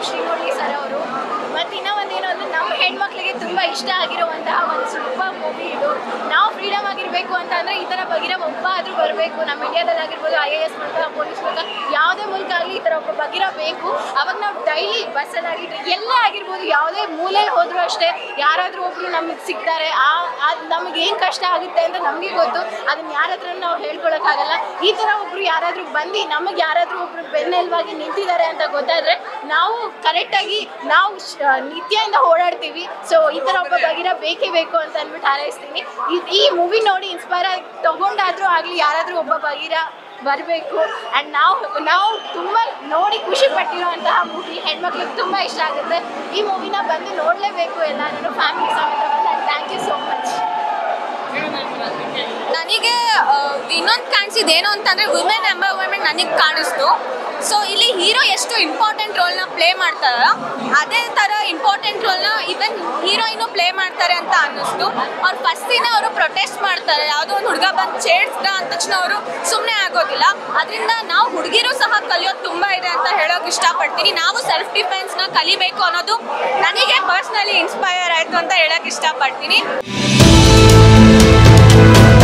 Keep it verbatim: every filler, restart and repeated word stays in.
ನಮ್ಮ ಶ್ರೀ ಸರ್ ಅವರು. ಮತ್ತು ಇನ್ನೂ ಒಂದೇನು ಅಂದರೆ ನಮ್ಮ ಹೆಣ್ಮಕ್ಳಿಗೆ ತುಂಬ ಇಷ್ಟ ಆಗಿರುವಂತಹ ಒಂದು ಸೂಪರ್ ಮೂವಿ ಇದು. ನಾವು ಫ್ರೀಡಮ್ ಆಗಿರಬೇಕು ಅಂತ ಅಂದರೆ ಈ ಥರ ಬಗೀರ ಒಬ್ಬ ಆದರೂ ಬರಬೇಕು. ನಮ್ಮ ಇಂಡಿಯಾದಲ್ಲಿ ಆಗಿರ್ಬೋದು ಐ ಎ ಎಸ್ ಮೂಲಕ ಪೊಲೀಸ್ ಮೂಲಕ ಯಾವುದೇ ಮೂಲಕ ಆಗಲಿ ಈ ಥರ ಒಬ್ಬ ಬಗೀರ ಬೇಕು. ಅವಾಗ ನಾವು ಡೈಲಿ ಬಸ್ಸಲ್ಲಾಗಿದ್ರೆ ಎಲ್ಲೇ ಆಗಿರ್ಬೋದು, ಯಾವುದೇ ಮೂಲೆಯಲ್ಲಿ ಹೋದರೂ ಅಷ್ಟೇ ಯಾರಾದರೂ ಒಬ್ಬರು ನಮಗೆ ಸಿಗ್ತಾರೆ. ಆ ಅದು ನಮಗೆ ಏನು ಕಷ್ಟ ಆಗುತ್ತೆ ಅಂತ ನಮಗೆ ಗೊತ್ತು. ಅದನ್ನು ಯಾರ ಹತ್ರ ನಾವು ಹೇಳ್ಕೊಳಕ್ಕಾಗಲ್ಲ. ಈ ಥರ ಒಬ್ಬರು ಯಾರಾದರೂ ಬಂದು ನಮಗೆ ಯಾರಾದರೂ ಒಬ್ಬರು ಬೆನ್ನೆಲುಬಾಗಿ ನಿಂತಿದ್ದಾರೆ ಅಂತ ಗೊತ್ತಾದರೆ ನಾವು ಕರೆಕ್ಟಾಗಿ ನಾವು ನಿತ್ಯದಿಂದ ಓಡಾಡ್ತೀವಿ. ಸೊ ಈ ಥರ ಒಬ್ಬ ಬಗೀರ ಬೇಕೇ ಬೇಕು ಅಂತ ಅಂದ್ಬಿಟ್ಟು ಹಾರೈಸ್ತೀನಿ. ಈ ಮೂವಿ ನೋಡಿ ಇನ್ಸ್ಪೈರ್ ಆಗಿ ತೊಗೊಂಡಾದರೂ ಆಗಲಿ ಯಾರಾದರೂ ಒಬ್ಬ ಬಗೀರ ಬರಬೇಕು. ಆ್ಯಂಡ್ ನಾವು ನಾವು ತುಂಬ ನೋಡಿ ಖುಷಿ ಪಟ್ಟಿರೋಂತಹ ಮೂವಿ ಹೆಣ್ಮಕ್ಳಿಗೆ ತುಂಬ ಇಷ್ಟ ಆಗುತ್ತೆ. ಈ ಮೂವಿನ ಬಂದು ನೋಡಲೇಬೇಕು ಎಲ್ಲರೂ ಫ್ಯಾಮಿಲಿ ಸಮೇತ ಬಂದು. And thank you so much. ನನಗೆ ಇನ್ನೊಂದು ಕಾಣಿಸಿದ್ದು ಏನು ಅಂತಂದರೆ ವುಮೆನ್ ಎಂಪವರ್ಮೆಂಟ್ ನನಗೆ ಕಾಣಿಸ್ತು. ಸೊ ಇಲ್ಲಿ ಹೀರೋ ಎಷ್ಟು ಇಂಪಾರ್ಟೆಂಟ್ ರೋಲ್ನ ಪ್ಲೇ ಮಾಡ್ತಾರ ಅದೇ ಥರ ಇಂಪಾರ್ಟೆಂಟ್ ರೋಲ್ನ ಈವನ್ ಹೀರೋಯಿನು ಪ್ಲೇ ಮಾಡ್ತಾರೆ ಅಂತ ಅನ್ನಿಸ್ತು. ಅವ್ರು ಫಸ್ಟ್ ದಿನ ಅವರು ಪ್ರೊಟೆಸ್ಟ್ ಮಾಡ್ತಾರೆ, ಯಾವುದೋ ಒಂದು ಹುಡುಗ ಬಂದು ಚೇಡ್ಸ್ದ ಅಂದ ತಕ್ಷಣ ಅವರು ಸುಮ್ಮನೆ ಆಗೋದಿಲ್ಲ. ಅದರಿಂದ ನಾವು ಹುಡುಗಿರು ಸಹ ಕಲಿಯೋದು ತುಂಬ ಇದೆ ಅಂತ ಹೇಳೋಕೆ ಇಷ್ಟಪಡ್ತೀನಿ. ನಾವು ಸೆಲ್ಫ್ ಡಿಫೆನ್ಸ್ನ ಕಲಿಬೇಕು ಅನ್ನೋದು ನನಗೆ ಪರ್ಸ್ನಲಿ ಇನ್ಸ್ಪೈರ್ ಆಯಿತು ಅಂತ ಹೇಳೋಕೆ ಇಷ್ಟಪಡ್ತೀನಿ.